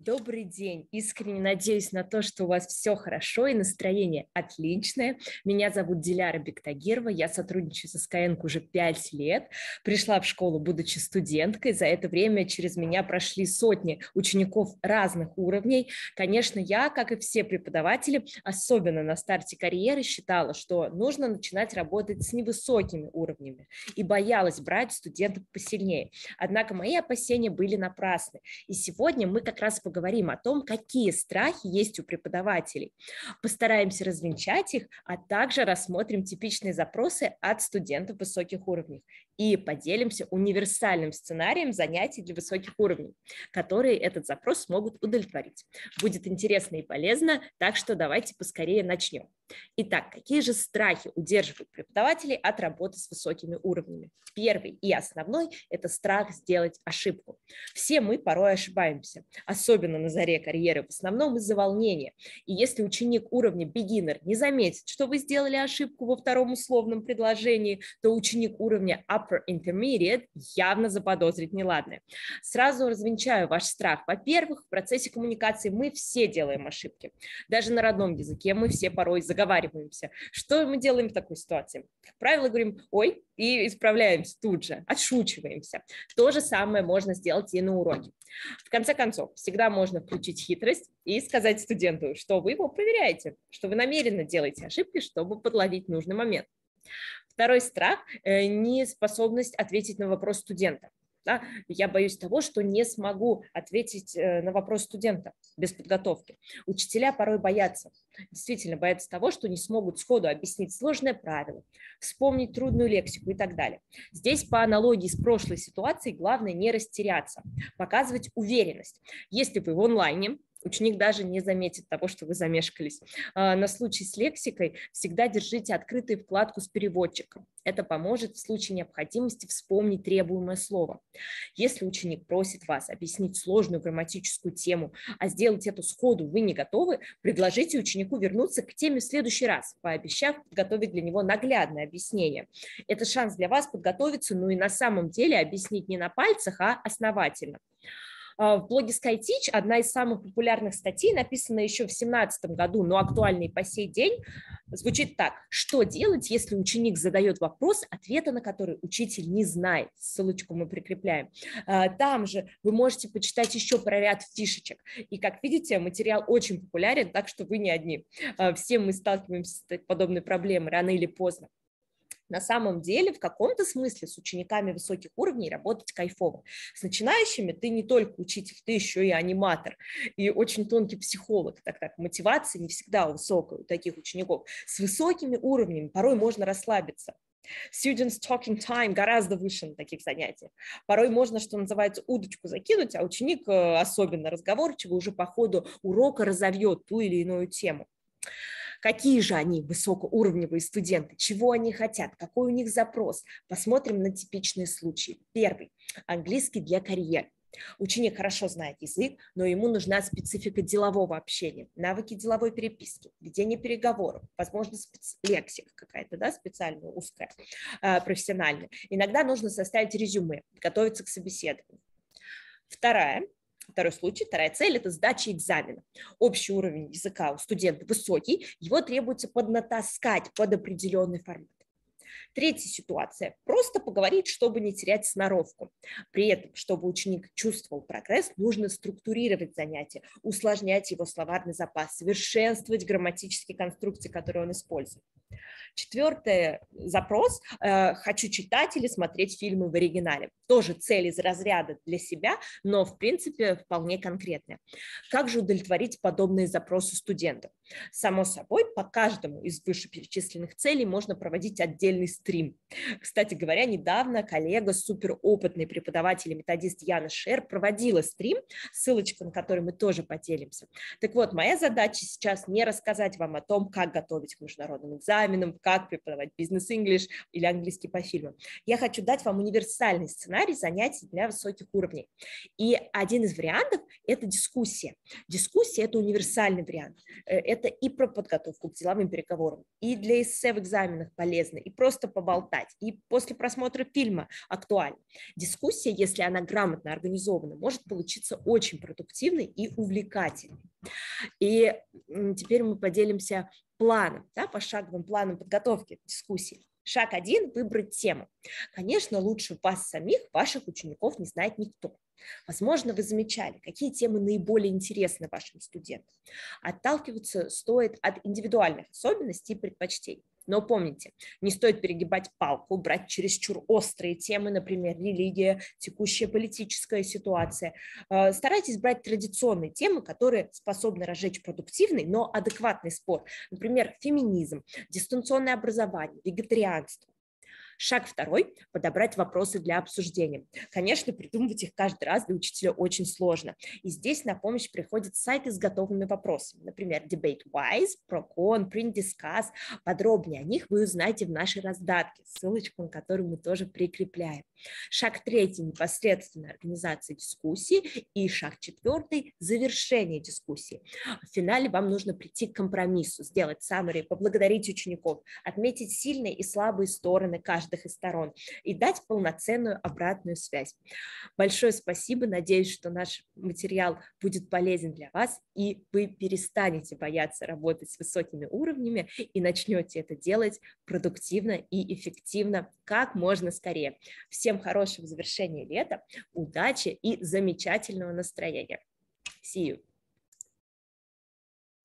Добрый день! Искренне надеюсь на то, что у вас все хорошо и настроение отличное. Меня зовут Диляра Бектагирова, я сотрудничаю со Skyeng уже 5 лет. Пришла в школу, будучи студенткой. За это время через меня прошли сотни учеников разных уровней. Конечно, я, как и все преподаватели, особенно на старте карьеры, считала, что нужно начинать работать с невысокими уровнями и боялась брать студентов посильнее. Однако мои опасения были напрасны. И сегодня мы как раз поговорим о том, какие страхи есть у преподавателей. Постараемся развенчать их, а также рассмотрим типичные запросы от студентов высоких уровней и поделимся универсальным сценарием занятий для высоких уровней, которые этот запрос смогут удовлетворить. Будет интересно и полезно, так что давайте поскорее начнем. Итак, какие же страхи удерживают преподавателей от работы с высокими уровнями? Первый и основной – это страх сделать ошибку. Все мы порой ошибаемся, особенно на заре карьеры, в основном из-за волнения. И если ученик уровня beginner не заметит, что вы сделали ошибку во втором условном предложении, то ученик уровня upper intermediate явно заподозрит неладное. Сразу развенчаю ваш страх. Во-первых, в процессе коммуникации мы все делаем ошибки. Даже на родном языке мы все порой заговариваемся. Что мы делаем в такой ситуации? Как правило, говорим «ой» и исправляемся тут же, отшучиваемся. То же самое можно сделать и на уроке. В конце концов, всегда можно включить хитрость и сказать студенту, что вы его проверяете, что вы намеренно делаете ошибки, чтобы подловить нужный момент. Второй страх – неспособность ответить на вопрос студента. Да, я боюсь того, что не смогу ответить на вопрос студента без подготовки. Учителя порой боятся, действительно боятся того, что не смогут сходу объяснить сложное правило, вспомнить трудную лексику и так далее. Здесь по аналогии с прошлой ситуацией главное не растеряться, показывать уверенность. Если вы в онлайне, ученик даже не заметит того, что вы замешкались. На случай с лексикой всегда держите открытую вкладку с переводчиком. Это поможет в случае необходимости вспомнить требуемое слово. Если ученик просит вас объяснить сложную грамматическую тему, а сделать это сходу вы не готовы, предложите ученику вернуться к теме в следующий раз, пообещав подготовить для него наглядное объяснение. Это шанс для вас подготовиться, ну и на самом деле объяснить не на пальцах, а основательно. В блоге SkyTeach одна из самых популярных статей, написанная еще в 2017 году, но актуальна и по сей день, звучит так. Что делать, если ученик задает вопрос, ответа на который учитель не знает? Ссылочку мы прикрепляем. Там же вы можете почитать еще про ряд фишечек. И, как видите, материал очень популярен, так что вы не одни. Все мы сталкиваемся с подобной проблемой рано или поздно. На самом деле, в каком-то смысле с учениками высоких уровней работать кайфово. С начинающими ты не только учитель, ты еще и аниматор, и очень тонкий психолог. Так, мотивация не всегда высокая у таких учеников. С высокими уровнями порой можно расслабиться. Students talking time гораздо выше на таких занятиях. Порой можно, что называется, удочку закинуть, а ученик, особенно разговорчивый, уже по ходу урока разовьет ту или иную тему. Какие же они высокоуровневые студенты, чего они хотят, какой у них запрос. Посмотрим на типичные случаи. Первый. Английский для карьеры. Ученик хорошо знает язык, но ему нужна специфика делового общения, навыки деловой переписки, ведение переговоров, возможно, лексика какая-то, да, специальная, узкая, профессиональная. Иногда нужно составить резюме, готовиться к собеседованию. Второй случай, вторая цель – это сдача экзамена. Общий уровень языка у студента высокий, его требуется поднатаскать под определенный формат. Третья ситуация – просто поговорить, чтобы не терять сноровку. При этом, чтобы ученик чувствовал прогресс, нужно структурировать занятия, усложнять его словарный запас, совершенствовать грамматические конструкции, которые он использует. Четвертый запрос – хочу читать или смотреть фильмы в оригинале. Тоже цель из разряда для себя, но в принципе вполне конкретная. Как же удовлетворить подобные запросы студентов? Само собой, по каждому из вышеперечисленных целей можно проводить отдельный стрим. Кстати говоря, недавно коллега, суперопытный преподаватель и методист Яна Шер проводила стрим, ссылочка на который мы тоже поделимся. Так вот, моя задача сейчас не рассказать вам о том, как готовить к международным экзаменам, как преподавать бизнес-инглиш или английский по фильмам. Я хочу дать вам универсальный сценарий занятий для высоких уровней. И один из вариантов – это дискуссия. Дискуссия – это универсальный вариант. Это и про подготовку к деловым переговорам, и для эссе в экзаменах полезно, и просто поболтать, и после просмотра фильма актуально. Дискуссия, если она грамотно организована, может получиться очень продуктивной и увлекательной. И теперь мы поделимся планом, да, пошаговым планом подготовки к дискуссии. Шаг 1 – выбрать тему. Конечно, лучше вас самих, ваших учеников не знает никто. Возможно, вы замечали, какие темы наиболее интересны вашим студентам. Отталкиваться стоит от индивидуальных особенностей и предпочтений. Но помните, не стоит перегибать палку, брать чересчур острые темы, например, религия, текущая политическая ситуация. Старайтесь брать традиционные темы, которые способны разжечь продуктивный, но адекватный спор. Например, феминизм, дистанционное образование, вегетарианство. Шаг 2 – подобрать вопросы для обсуждения. Конечно, придумывать их каждый раз для учителя очень сложно. И здесь на помощь приходят сайты с готовыми вопросами. Например, DebateWise, ProCon, PrintDiscuss. Подробнее о них вы узнаете в нашей раздатке, ссылочку на которую мы тоже прикрепляем. Шаг 3 – непосредственно организация дискуссии. И шаг 4 – завершение дискуссии. В финале вам нужно прийти к компромиссу, сделать summary, поблагодарить учеников, отметить сильные и слабые стороны каждых из сторон и дать полноценную обратную связь. Большое спасибо, надеюсь, что наш материал будет полезен для вас, и вы перестанете бояться работать с высокими уровнями и начнете это делать продуктивно и эффективно как можно скорее. Всем хорошего завершения лета, удачи и замечательного настроения. See you!